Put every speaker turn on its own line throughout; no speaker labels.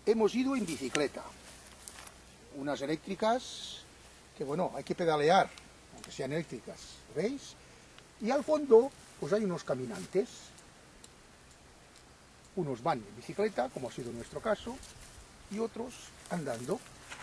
hemos ido en bicicleta, unas eléctricas, que bueno, hay que pedalear, aunque sean eléctricas, ¿veis? Y al fondo, pues hay unos caminantes, unos van en bicicleta, como ha sido nuestro caso, y otros andando.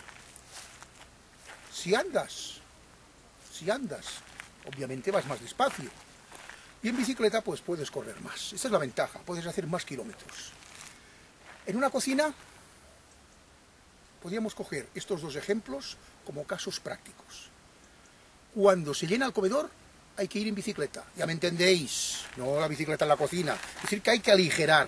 Si andas, obviamente vas más despacio, y en bicicleta pues puedes correr más. Esa es la ventaja, puedes hacer más kilómetros. En una cocina podríamos coger estos dos ejemplos como casos prácticos. Cuando se llena el comedor hay que ir en bicicleta, ya me entendéis, no la bicicleta en la cocina, es decir que hay que aligerar,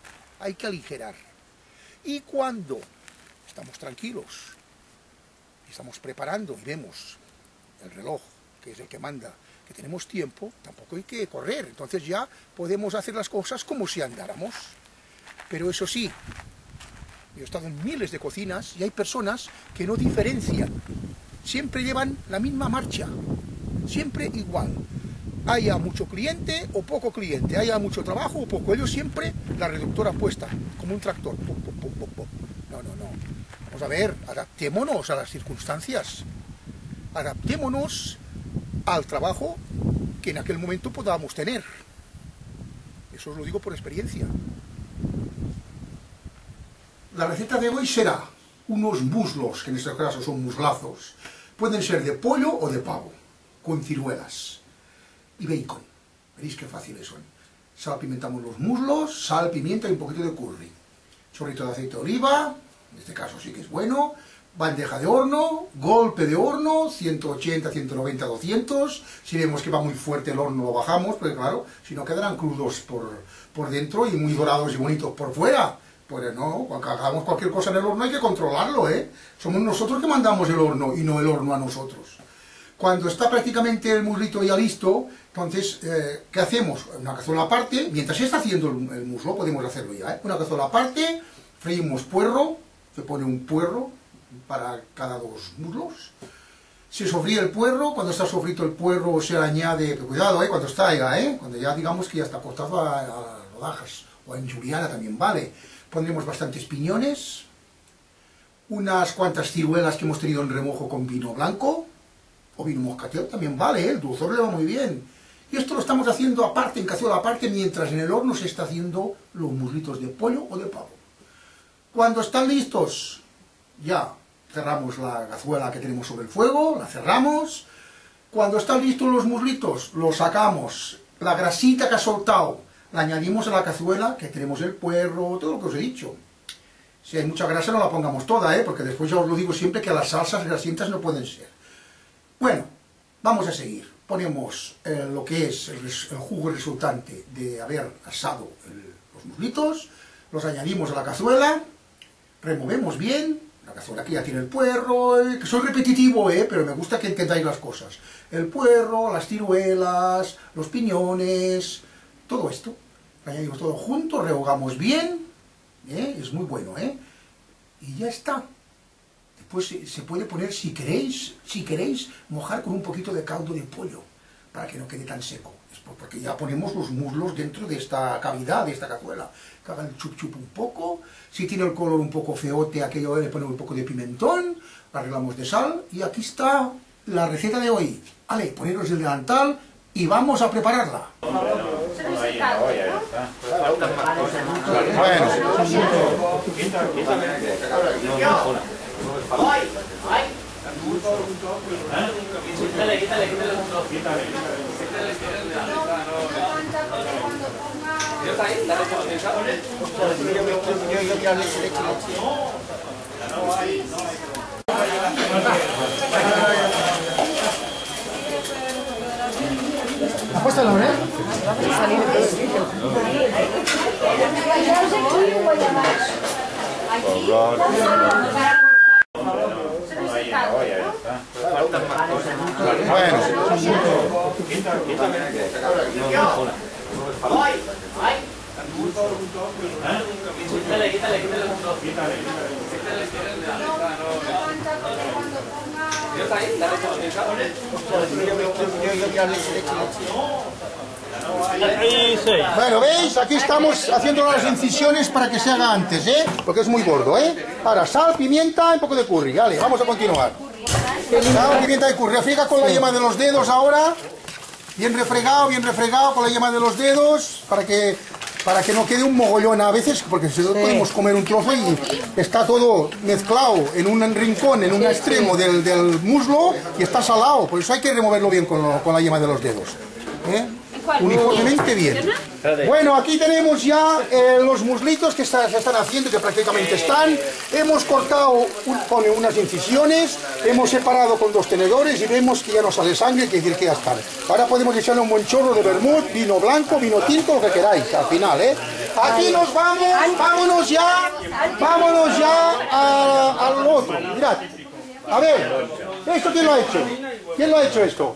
Y cuando estamos tranquilos, estamos preparando y vemos el reloj, que es el que manda, que tenemos tiempo, tampoco hay que correr, entonces ya podemos hacer las cosas como si andáramos. Pero eso sí, yo he estado en miles de cocinas y hay personas que no diferencian, siempre llevan la misma marcha, siempre igual. Haya mucho cliente o poco cliente, haya mucho trabajo o poco, ellos siempre la reductora puesta, como un tractor. No. Vamos a ver, adaptémonos a las circunstancias, adaptémonos al trabajo que en aquel momento podamos tener. Eso os lo digo por experiencia. La receta de hoy será unos muslos, que en este caso son muslazos. Pueden ser de pollo o de pavo, con ciruelas y bacon. Veréis qué fáciles son. Salpimentamos los muslos, sal, pimienta y un poquito de curry. Chorrito de aceite de oliva, en este caso sí que es bueno. Bandeja de horno, golpe de horno, 180, 190, 200. Si vemos que va muy fuerte el horno lo bajamos, porque claro, si no quedarán crudos por dentro y muy dorados y bonitos por fuera. Pues no, cuando hagamos cualquier cosa en el horno hay que controlarlo, ¿eh? Somos nosotros que mandamos el horno y no el horno a nosotros. Cuando está prácticamente el muslito ya listo, entonces, ¿qué hacemos? Una cazuela aparte, mientras se está haciendo el muslo, podemos hacerlo ya, ¿eh? Una cazuela aparte, freímos puerro, se pone un puerro para cada dos muslos. Se sofríe el puerro, cuando está sofrito el puerro se añade, cuidado, cuando está ya, cuando ya digamos que ya está cortado a rodajas, o en juliana también vale. Pondremos bastantes piñones, unas cuantas ciruelas que hemos tenido en remojo con vino blanco, o vino moscatel también vale, el dulzor le va muy bien. Y esto lo estamos haciendo aparte, en cazuela aparte, mientras en el horno se está haciendo los muslitos de pollo o de pavo. Cuando están listos, ya cerramos la cazuela que tenemos sobre el fuego, la cerramos. Cuando están listos los muslitos, los sacamos, la grasita que ha soltado, la añadimos a la cazuela, que tenemos el puerro, todo lo que os he dicho. Si hay mucha grasa no la pongamos toda, porque después ya os lo digo siempre que las salsas grasientas no pueden ser. Bueno, vamos a seguir. Ponemos lo que es el jugo resultante de haber asado los muslitos, los añadimos a la cazuela, removemos bien, la cazuela que ya tiene el puerro, que soy repetitivo, pero me gusta que entendáis las cosas. El puerro, las ciruelas, los piñones, todo esto, lo añadimos todo junto, rehogamos bien, es muy bueno, y ya está. Después se puede poner, si queréis, mojar con un poquito de caldo de pollo, para que no quede tan seco. Porque ya ponemos los muslos dentro de esta cavidad, de esta cazuela. Que haga el chup chup un poco. Si tiene el color un poco feote, aquello le ponemos un poco de pimentón, arreglamos de sal, y aquí está la receta de hoy. Vale, poneros el delantal y vamos a prepararla. ¿Apuesta la hora? Bueno, ¿veis? Aquí estamos haciendo las incisiones para que se haga antes, ¿eh? Porque es muy gordo, ¿eh? Ahora, sal, pimienta y un poco de curry. Vale, vamos a continuar. Sal, pimienta y curry. Refriega con la yema de los dedos ahora. Bien refregado con la yema de los dedos para que no quede un mogollón a veces, porque si no podemos comer un trozo y está todo mezclado en un rincón, en un extremo del muslo y está salado. Por eso hay que removerlo bien con la yema de los dedos, ¿eh? Uniformemente bien. Bueno, aquí tenemos ya los muslitos que se están haciendo, que prácticamente están. Hemos cortado con unas incisiones, hemos separado con 2 tenedores y vemos que ya no sale sangre, quiere decir que ya están. Ahora podemos echarle un buen chorro de vermut, vino blanco, vino tinto, lo que queráis al final, ¿eh? Aquí nos vamos, vámonos ya al otro. Mirad, a ver, ¿esto quién lo ha hecho? ¿Quién lo ha hecho esto?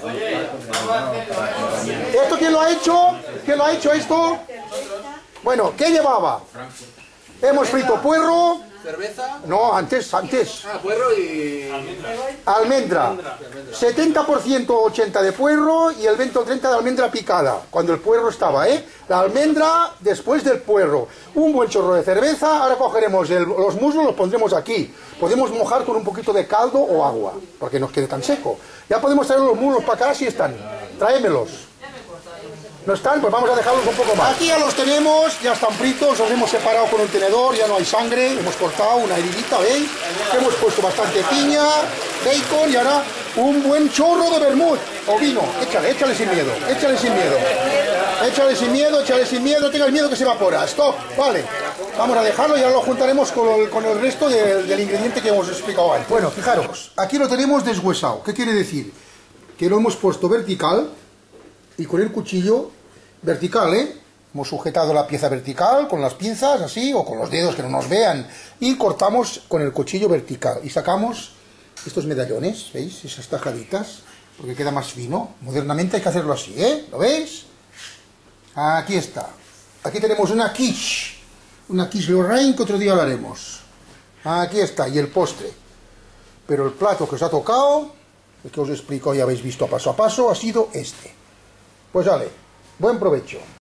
¿Esto quién lo ha hecho? ¿Quién lo ha hecho esto? Bueno, ¿qué llevaba? Hemos frito puerro.
¿Cerveza?
No, antes.
Ah, puerro y...
Almendra. 70% 80% de puerro y el 20 o 30% de almendra picada. Cuando el puerro estaba, ¿eh? La almendra después del puerro. Un buen chorro de cerveza. Ahora cogeremos los muslos, los pondremos aquí. Podemos mojar con un poquito de caldo o agua, porque no quede tan seco. Ya podemos traer los muslos para acá si están. Tráemelos. ¿No están? Pues vamos a dejarlos un poco más. Aquí ya los tenemos, ya están fritos, los hemos separado con un tenedor, ya no hay sangre, hemos cortado una heridita, ¿veis? Hemos puesto bastante piña, bacon y ahora un buen chorro de vermut o vino. Échale sin miedo, échale sin miedo. Échale sin miedo, tenga el miedo que se evapora. Stop, vale. Vamos a dejarlo y ahora lo juntaremos con el resto del ingrediente que hemos explicado antes. Bueno, fijaros, aquí lo tenemos deshuesado. ¿Qué quiere decir? Que lo hemos puesto vertical y con el cuchillo vertical, ¿eh? Hemos sujetado la pieza vertical con las pinzas, así, o con los dedos que no nos vean, y cortamos con el cuchillo vertical. Y sacamos estos medallones, ¿veis? Esas tajaditas, porque queda más fino. Modernamente hay que hacerlo así, ¿eh? ¿Lo veis? Aquí está. Aquí tenemos una quiche Lorraine que otro día lo haremos. Aquí está, y el postre. Pero el plato que os ha tocado, el que os explico y habéis visto paso a paso, ha sido este. Pues vale, buen provecho.